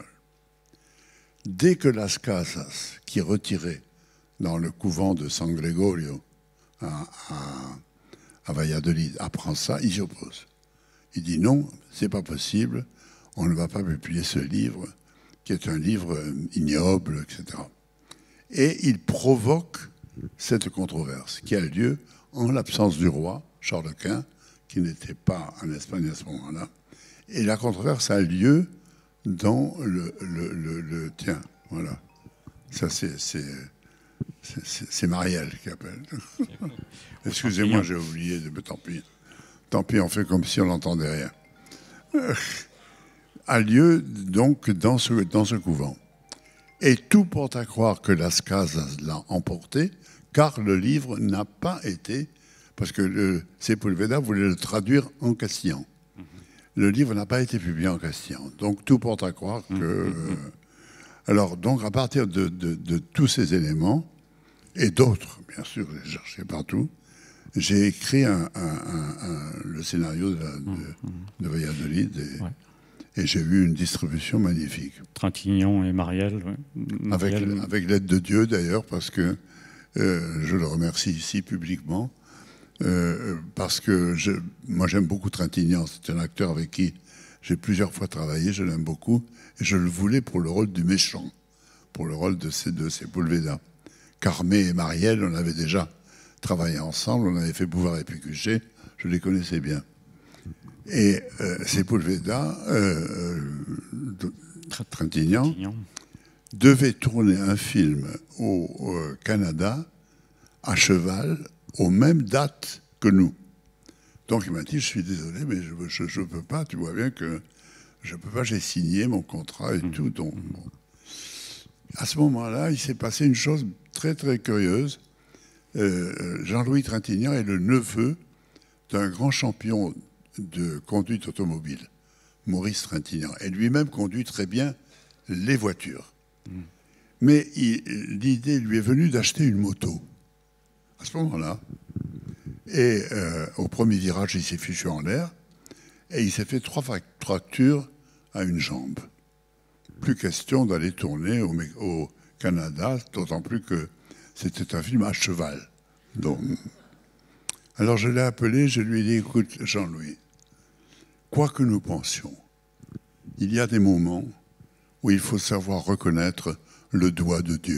Dès que Las Casas, qui est retiré dans le couvent de San Gregorio à, à, à Valladolid, apprend ça, il s'y oppose. Il dit non, c'est pas possible, on ne va pas publier ce livre, qui est un livre ignoble, et cetera. Et il provoque cette controverse qui a lieu en l'absence du roi, Charles Quint, qui n'était pas en Espagne à ce moment-là. Et la controverse a lieu dans le... le, le, le tiens, voilà. Ça, c'est, c'est, c'est, c'est Marielle qui appelle. Excusez-moi, j'ai oublié, de, tant pis. Tant pis, on fait comme si on n'entendait rien. A lieu donc dans ce, dans ce couvent. Et tout porte à croire que Las Casas l'a emporté, car le livre n'a pas été... Parce que le Sepulveda voulait le traduire en castillan. Mm-hmm. Le livre n'a pas été publié en castillan. Donc tout porte à croire que... Mm-hmm. Euh, alors, donc, à partir de, de, de tous ces éléments, et d'autres, bien sûr, j'ai cherché partout, j'ai écrit un, un, un, un, le scénario de, la, de, mm-hmm. de Valladolid. Et, ouais. Et j'ai eu une distribution magnifique. Trintignant et Marielle. Ouais. Marielle. Avec, avec l'aide de Dieu, d'ailleurs, parce que euh, je le remercie ici publiquement. Euh, parce que je, moi j'aime beaucoup Trintignant, c'est un acteur avec qui j'ai plusieurs fois travaillé, je l'aime beaucoup, et je le voulais pour le rôle du méchant, pour le rôle de ces deux Sepulveda. Carmé et Marielle, on avait déjà travaillé ensemble, on avait fait Bouvard et Pécuchet, je les connaissais bien. Et euh, Sepúlveda, euh, Trintignant, devait tourner un film au, au Canada à cheval aux mêmes dates que nous. Donc il m'a dit, je suis désolé, mais je ne peux pas, tu vois bien que je ne peux pas, j'ai signé mon contrat et mmh. tout. Donc, bon. À ce moment-là, il s'est passé une chose très très curieuse. Euh, Jean-Louis Trintignant est le neveu d'un grand champion de conduite automobile, Maurice Trintignant. Et lui-même conduit très bien les voitures. Mmh. Mais l'idée lui est venue d'acheter une moto. À ce moment-là, et euh, au premier virage, il s'est fichu en l'air et il s'est fait trois fractures à une jambe. Plus question d'aller tourner au, au Canada, d'autant plus que c'était un film à cheval. Donc, alors je l'ai appelé, je lui ai dit, écoute Jean-Louis, quoi que nous pensions, il y a des moments où il faut savoir reconnaître le doigt de Dieu.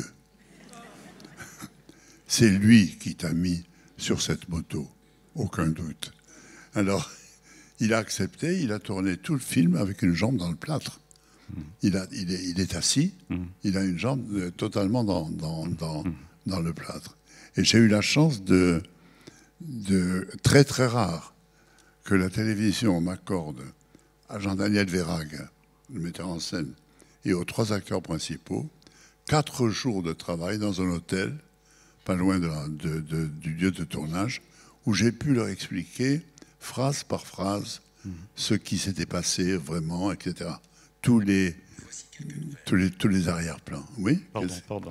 C'est lui qui t'a mis sur cette moto, aucun doute. Alors, il a accepté, il a tourné tout le film avec une jambe dans le plâtre. Mmh. Il, a, il, est, il est assis, mmh. il a une jambe totalement dans, dans, dans, mmh. dans le plâtre. Et j'ai eu la chance de, de, très très rare, que la télévision m'accorde à Jean-Daniel Verhaeghe, le metteur en scène, et aux trois acteurs principaux, quatre jours de travail dans un hôtel, pas loin de la, de, de, du lieu de tournage, où j'ai pu leur expliquer, phrase par phrase, mmh. ce qui s'était passé vraiment, et cetera. Tous les, tous les, tous les arrière-plans. Oui. Pardon, pardon.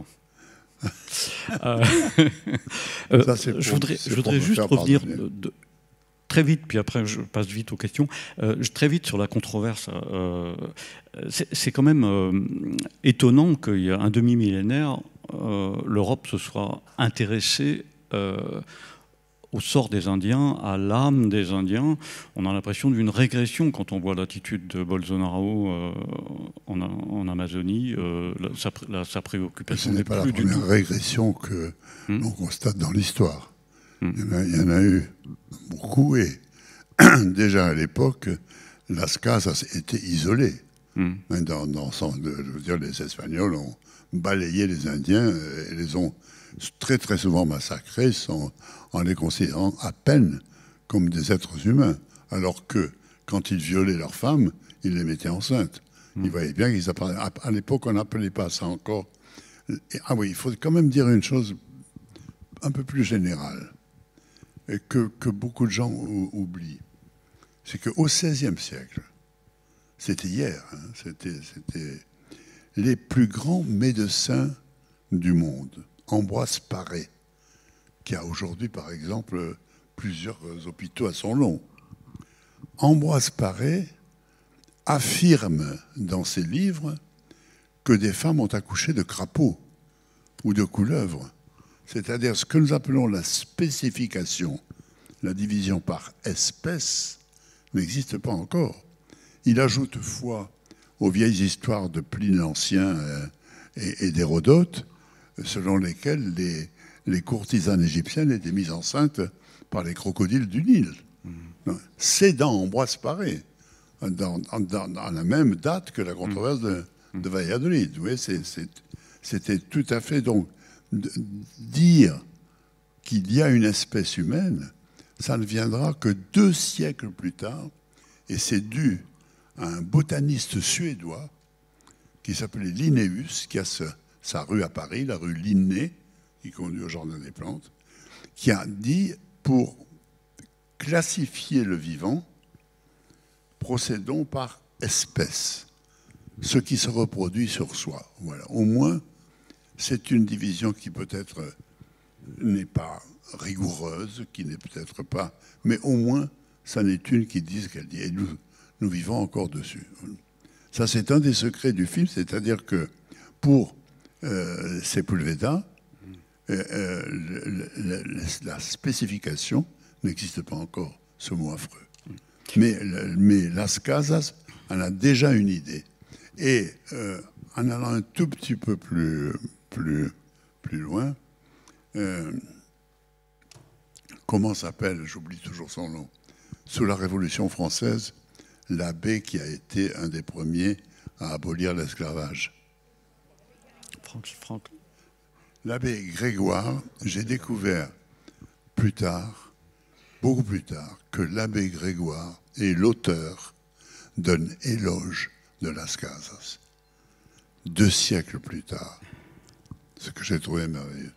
euh, Ça, pour, je voudrais, je voudrais juste revenir de, de, très vite, puis après je passe vite aux questions. Euh, très vite sur la controverse. Euh, c'est quand même euh, étonnant qu'il y a un demi-millénaire, euh, l'Europe se soit intéressée euh, au sort des Indiens, à l'âme des Indiens. On a l'impression d'une régression quand on voit l'attitude de Bolsonaro euh, en, en Amazonie. Euh, sa, la, sa préoccupation n'est pas la première régression que hmm. l'on constate dans l'histoire. Hmm. Il, il y en a eu beaucoup et déjà à l'époque, Las Casas était isolé. Hmm. Dans, dans, je veux dire, les Espagnols ont balayé les Indiens et les ont très très souvent massacrés sans, en les considérant à peine comme des êtres humains, alors que quand ils violaient leurs femmes, ils les mettaient enceintes. Mmh. Ils voyaient bien qu'ils apparaissaient. À l'époque, on n'appelait pas ça encore. Et, ah oui, il faut quand même dire une chose un peu plus générale et que, que beaucoup de gens ou, oublient. C'est qu'au seizième siècle, c'était hier, hein, c'était, c'était les plus grands médecins du monde. Ambroise Paré, qui a aujourd'hui, par exemple, plusieurs hôpitaux à son nom. Ambroise Paré affirme dans ses livres que des femmes ont accouché de crapauds ou de couleuvres. C'est-à-dire ce que nous appelons la spécification, la division par espèce, n'existe pas encore. Il ajoute foi aux vieilles histoires de Pline l'Ancien et d'Hérodote, selon lesquelles les, les courtisanes égyptiennes étaient mises enceintes par les crocodiles du Nil. Mmh. C'est dans Ambroise Paré, dans, dans, dans la même date que la controverse de, de Valladolid. Oui, c'était tout à fait... Donc, dire qu'il y a une espèce humaine, ça ne viendra que deux siècles plus tard, et c'est dû à un botaniste suédois qui s'appelait Linnaeus, qui a ce... sa rue à Paris, la rue Linné, qui conduit au Jardin des Plantes, qui a dit, pour classifier le vivant, procédons par espèce, ce qui se reproduit sur soi. Voilà. Au moins, c'est une division qui peut-être n'est pas rigoureuse, qui n'est peut-être pas... Mais au moins, ça n'est une qui dit ce qu'elle dit. Et nous, nous vivons encore dessus. Ça, c'est un des secrets du film, c'est-à-dire que pour... Euh, Sepúlveda, euh, euh, le, le, le, la spécification n'existe pas encore, ce mot affreux. Mais, le, mais Las Casas en a déjà une idée. Et euh, en allant un tout petit peu plus, plus, plus loin, euh, comment s'appelle, j'oublie toujours son nom, sous la Révolution française, l'abbé qui a été un des premiers à abolir l'esclavage. Franck, Franck. L'abbé Grégoire, j'ai découvert plus tard, beaucoup plus tard, que l'abbé Grégoire est l'auteur d'un éloge de Las Casas. Deux siècles plus tard. Ce que j'ai trouvé merveilleux.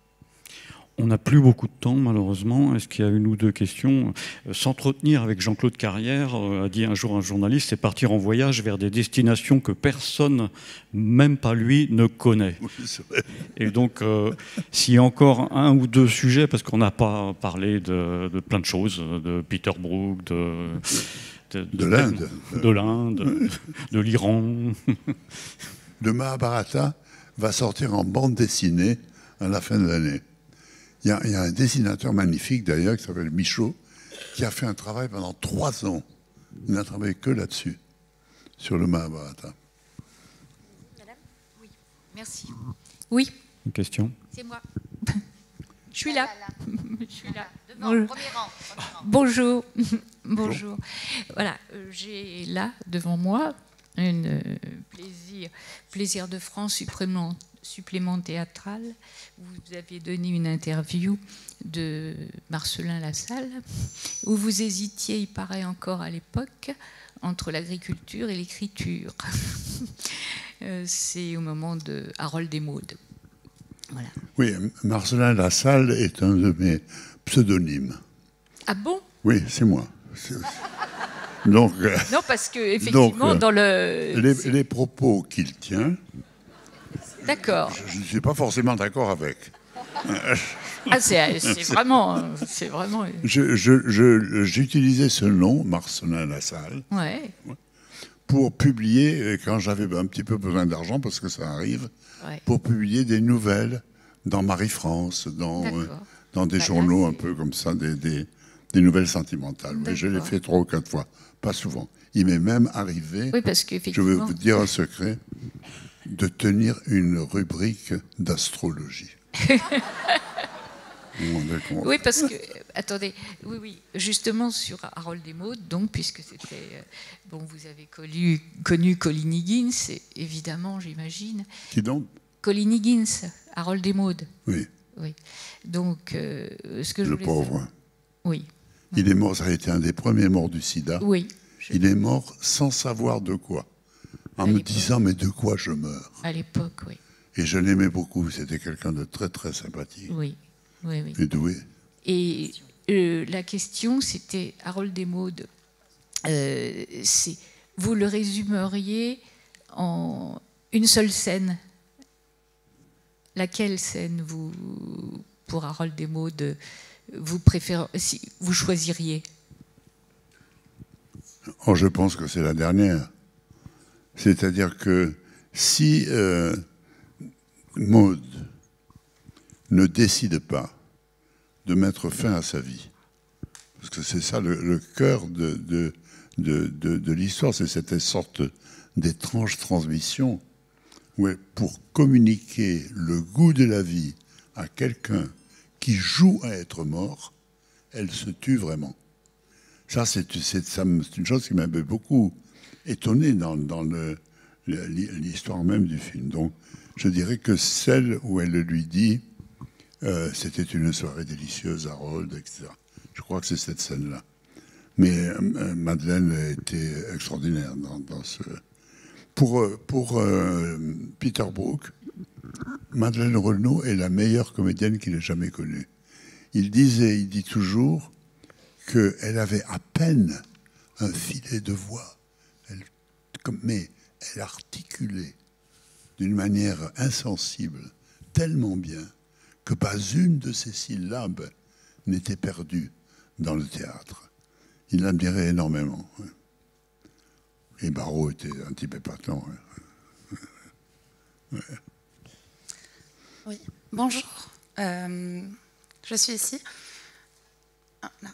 On n'a plus beaucoup de temps, malheureusement. Est-ce qu'il y a une ou deux questions? S'entretenir avec Jean-Claude Carrière, a dit un jour un journaliste, c'est partir en voyage vers des destinations que personne, même pas lui, ne connaît. Oui, c'est vrai. Et donc, euh, s'il y a encore un ou deux sujets, parce qu'on n'a pas parlé de, de plein de choses, de Peter Brook, de... De, de l'Inde. De l'Inde, de, de l'Iran. Le Mahabharata va sortir en bande dessinée à la fin de l'année. Il y, y a un dessinateur magnifique d'ailleurs qui s'appelle Michaud, qui a fait un travail pendant trois ans. Il n'a travaillé que là-dessus, sur le Mahabharata. Madame ? Oui, merci. Oui. Une question ? C'est moi. Je suis là. Là, là, là. Je suis là. Devant, Bonjour. premier rang, premier rang. Bonjour. Bonjour. Voilà, euh, j'ai là devant moi un euh, plaisir, plaisir de France supplément, supplément théâtral. Vous avez donné une interview de Marcelin Lassalle où vous hésitiez, il paraît encore à l'époque, entre l'agriculture et l'écriture. euh, C'est au moment de Harold Desmaudes. Voilà. Oui, Marcelin Lassalle est un de mes pseudonymes. Ah bon? Oui, c'est moi. Donc, non, parce que effectivement, donc, dans le les, les propos qu'il tient, d'accord. Je, je ne suis pas forcément d'accord avec. Ah, c'est vraiment, c'est vraiment. Je, je, je, j'utilisais ce nom, Marcelin Lassalle, Ouais. pour publier, quand j'avais un petit peu besoin d'argent, parce que ça arrive, Ouais. pour publier des nouvelles dans Marie-France, dans, euh, dans des bah journaux là, un peu comme ça, des, des, des nouvelles sentimentales. Oui, je l'ai fait trois ou quatre fois, pas souvent. Il m'est même arrivé, oui, parce je vais vous dire un secret, de tenir une rubrique d'astrologie. Oui, parce que, attendez, oui, oui, justement sur Harold Desmaudes, donc, puisque c'était, euh, bon, vous avez connu, connu Colin Higgins, évidemment, j'imagine. Qui donc? Colin Higgins, Harold Desmaudes. Oui. Oui. Donc, euh, ce que je Le voulais pauvre. savoir- Oui. Il est mort, ça a été un des premiers morts du sida. Oui. Je... Il est mort sans savoir de quoi. En À me l'époque. disant, mais de quoi je meurs? À l'époque, oui. Et je l'aimais beaucoup. C'était quelqu'un de très, très sympathique. Oui, oui, oui. Et doué. Et euh, la question, c'était Harold Desmaudes. Euh, c'est, vous le résumeriez en une seule scène. Laquelle scène vous, pour Harold Desmaudes, vous préférez, si vous choisiriez? Oh, je pense que c'est la dernière. C'est-à-dire que si euh, Maud ne décide pas de mettre fin à sa vie, parce que c'est ça le, le cœur de, de, de, de, de l'histoire, c'est cette sorte d'étrange transmission où elle, pour communiquer le goût de la vie à quelqu'un qui joue à être mort, elle se tue vraiment. Ça, c'est, c'est, c'est une chose qui m'avait beaucoup étonné dans, dans le, l'histoire même du film. Donc, je dirais que celle où elle lui dit euh, « C'était une soirée délicieuse, Harold », et cetera. Je crois que c'est cette scène-là. Mais euh, Madeleine était extraordinaire dans, dans ce... Pour, pour euh, Peter Brook, Madeleine Renaud est la meilleure comédienne qu'il ait jamais connue. Il disait, il dit toujours qu'elle avait à peine un filet de voix, elle, mais elle articulait d'une manière insensible, tellement bien, que pas une de ses syllabes n'était perdue dans le théâtre. Il l'admirait énormément. Et Barrault était un type épatant. Ouais. Oui, bonjour. Euh, je suis ici. Ah, non.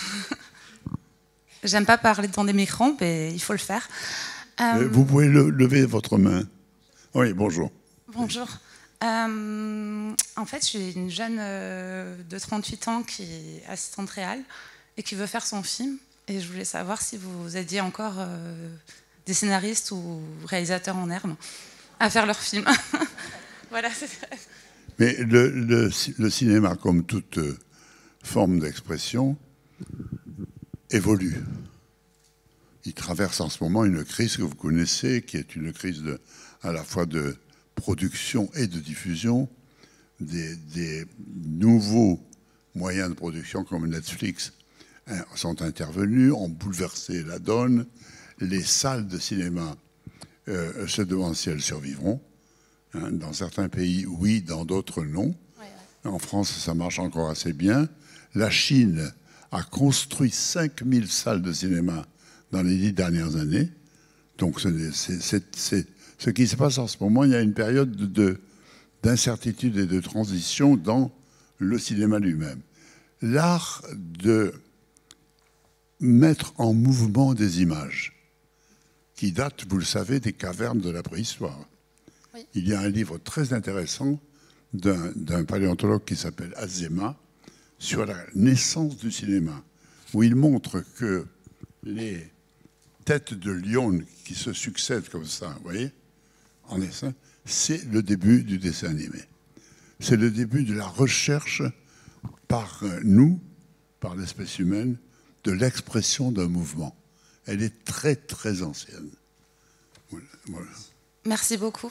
J'aime pas parler devant des micros, mais il faut le faire. Euh, Vous pouvez le, lever votre main. Oui, bonjour. Bonjour. Euh, en fait, je suis une jeune euh, de trente-huit ans qui est assistante réelle et qui veut faire son film. Et je voulais savoir si vous aidiez encore euh, des scénaristes ou réalisateurs en herbe à faire leurs films. Voilà. Mais le, le, le cinéma, comme toute forme d'expression, évolue. Il traverse en ce moment une crise que vous connaissez, qui est une crise de, à la fois de production et de diffusion. Des, des nouveaux moyens de production comme Netflix hein, sont intervenus, ont bouleversé la donne. Les salles de cinéma, euh, se demandent si elles survivront. Hein, dans certains pays, oui, dans d'autres, non. Ouais, ouais. En France, ça marche encore assez bien. La Chine a construit cinq mille salles de cinéma dans les dix dernières années. Donc, c'est, c'est, c'est, ce qui se passe en ce moment, il y a une période de, de, d'incertitude et de transition dans le cinéma lui-même. L'art de mettre en mouvement des images qui datent, vous le savez, des cavernes de la préhistoire. Oui. Il y a un livre très intéressant d'un, d'un paléontologue qui s'appelle Azema sur la naissance du cinéma, où il montre que les têtes de lion qui se succèdent comme ça, vous voyez, en dessin, c'est le début du dessin animé. C'est le début de la recherche par nous, par l'espèce humaine, de l'expression d'un mouvement. Elle est très, très ancienne. Voilà. Voilà. Merci beaucoup.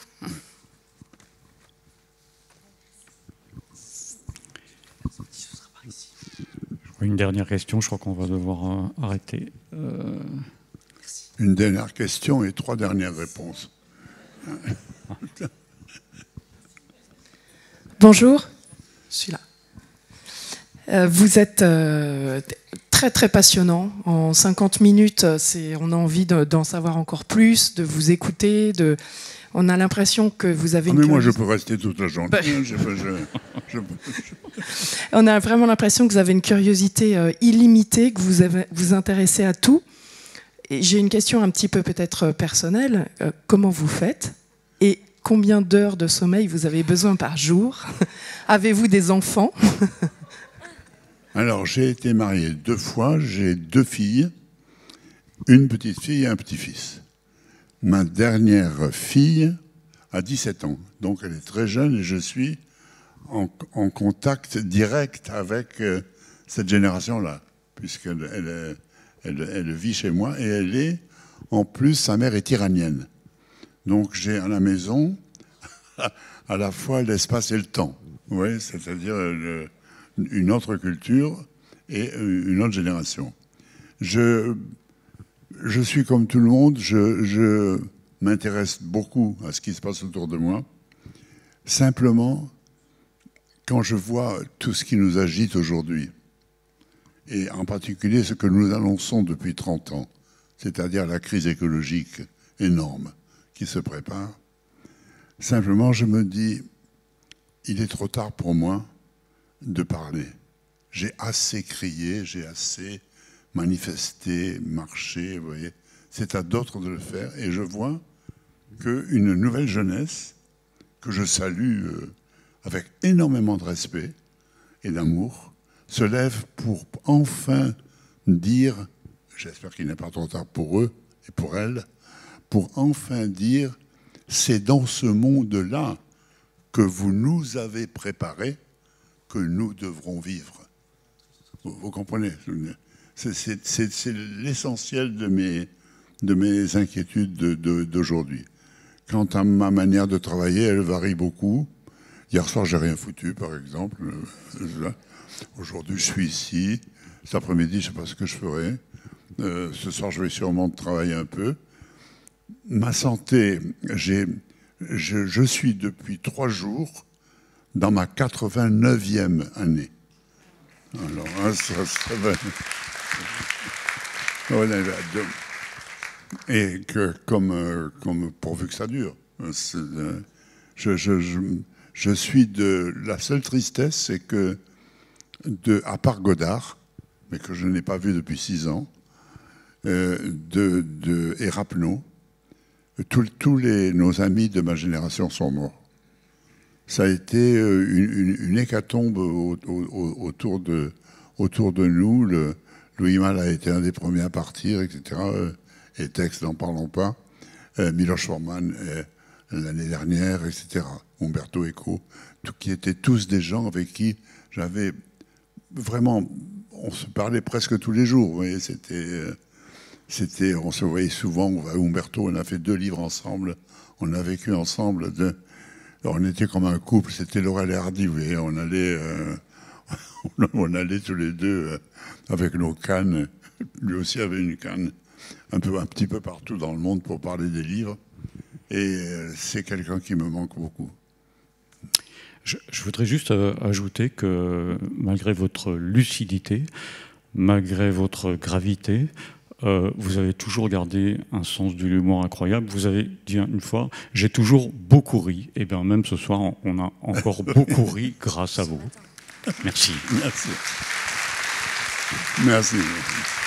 Une dernière question, je crois qu'on va devoir euh, arrêter. Euh... Une dernière question et trois dernières réponses. Bonjour, je suis là. Euh, vous êtes euh, très très passionnant. En cinquante minutes, c'est, on a envie de, d'en savoir encore plus, de vous écouter. De, on a l'impression que vous avez. Ah, une mais moi, curiosité. je peux rester toute la journée. Bah... je, je, je, je... On a vraiment l'impression que vous avez une curiosité euh, illimitée, que vous avez, vous intéressez à tout. Et j'ai une question un petit peu peut-être personnelle. Euh, comment vous faites ? Et combien d'heures de sommeil vous avez besoin par jour ? Avez-vous des enfants ? Alors, j'ai été marié deux fois, j'ai deux filles, une petite fille et un petit-fils. Ma dernière fille a dix-sept ans, donc elle est très jeune et je suis en, en contact direct avec euh, cette génération-là, puisqu'elle elle, elle, elle vit chez moi et elle est, en plus, sa mère est iranienne. Donc j'ai à la maison à la fois l'espace et le temps, ouais, c'est-à-dire le, une autre culture et une autre génération. Je, je suis comme tout le monde, je, je m'intéresse beaucoup à ce qui se passe autour de moi. Simplement, quand je vois tout ce qui nous agite aujourd'hui, et en particulier ce que nous annonçons depuis trente ans, c'est-à-dire la crise écologique énorme qui se prépare, simplement je me dis, il est trop tard pour moi de parler. J'ai assez crié, j'ai assez manifesté, marché, vous voyez. C'est à d'autres de le faire. Et je vois qu'une nouvelle jeunesse, que je salue euh, avec énormément de respect et d'amour, se lève pour enfin dire, j'espère qu'il n'est pas trop tard pour eux et pour elles, pour enfin dire, c'est dans ce monde-là que vous nous avez préparé que nous devrons vivre. Vous, vous comprenez ? C'est, c'est, c'est, c'est l'essentiel de mes, de mes inquiétudes de, de, d'aujourd'hui. Quant à ma manière de travailler, elle varie beaucoup. Hier soir, j'ai rien foutu, par exemple. Aujourd'hui, je suis ici. Cet après-midi, je ne sais pas ce que je ferai. Euh, ce soir, je vais sûrement travailler un peu. Ma santé, j'ai, je, je suis depuis trois jours dans ma quatre-vingt-neuvième année. Alors, hein, ça, ça va. Et que, comme, comme pourvu que ça dure. Je, je, je, je suis de... La seule tristesse, c'est que, de, à part Godard, mais que je n'ai pas vu depuis six ans, euh, de, de, et Rapneau, tous, tous les, nos amis de ma génération sont morts. Ça a été une, une, une hécatombe au, au, autour, de, autour de nous. Le, Louis Malle a été un des premiers à partir, et cetera. Et Tex, n'en parlons pas. Euh, Miloš Forman, euh, l'année dernière, et cetera. Umberto Eco, tout, qui étaient tous des gens avec qui j'avais vraiment... On se parlait presque tous les jours. Vous voyez, c'était, euh, c'était, on se voyait souvent. Umberto, on a fait deux livres ensemble. On a vécu ensemble. De, alors on était comme un couple. C'était Laurel et Hardy. Vous voyez, on allait, euh, on allait tous les deux euh, avec nos cannes. Lui aussi avait une canne, un peu, un petit peu partout dans le monde pour parler des livres. Et euh, c'est quelqu'un qui me manque beaucoup. Je, je voudrais juste euh, ajouter que malgré votre lucidité, malgré votre gravité, euh, vous avez toujours gardé un sens de l'humour incroyable. Vous avez dit une fois, j'ai toujours beaucoup ri. Et bien même ce soir, on a encore beaucoup ri grâce à vous. Merci. Merci. Merci.